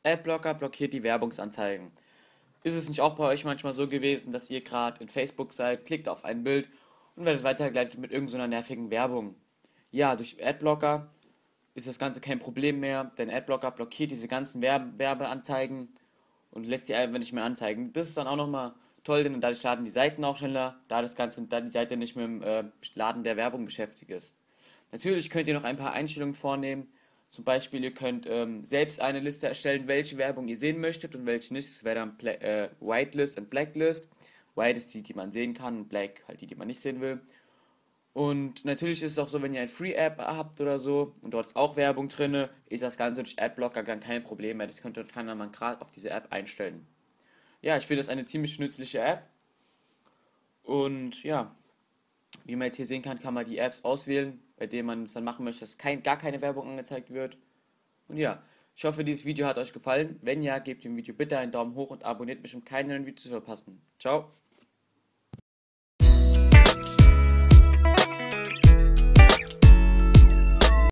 Adblocker blockiert die Werbungsanzeigen. Ist es nicht auch bei euch manchmal so gewesen, dass ihr gerade in Facebook seid, klickt auf ein Bild und werdet weitergeleitet mit irgend so einer nervigen Werbung? Ja, durch Adblocker ist das Ganze kein Problem mehr, denn Adblocker blockiert diese ganzen Werbeanzeigen und lässt sie einfach nicht mehr anzeigen. Das ist dann auch nochmal toll, denn dadurch laden die Seiten auch schneller, da die Seite nicht mit dem Laden der Werbung beschäftigt ist. Natürlich könnt ihr noch ein paar Einstellungen vornehmen. Zum Beispiel, ihr könnt selbst eine Liste erstellen, welche Werbung ihr sehen möchtet und welche nicht. Das wäre dann Whitelist und Blacklist. White ist die, die man sehen kann, und Black halt die, die man nicht sehen will. Und natürlich ist es auch so, wenn ihr ein Free-App habt oder so und dort ist auch Werbung drin, ist das Ganze durch Adblocker dann kein Problem mehr. Kann man gerade auf diese App einstellen. Ja, ich finde das eine ziemlich nützliche App. Und ja, wie man jetzt hier sehen kann, kann man die Apps auswählen, bei denen man es dann machen möchte, dass gar keine Werbung angezeigt wird. Und ja, ich hoffe, dieses Video hat euch gefallen. Wenn ja, gebt dem Video bitte einen Daumen hoch und abonniert mich, um keine neuen Videos zu verpassen. Ciao.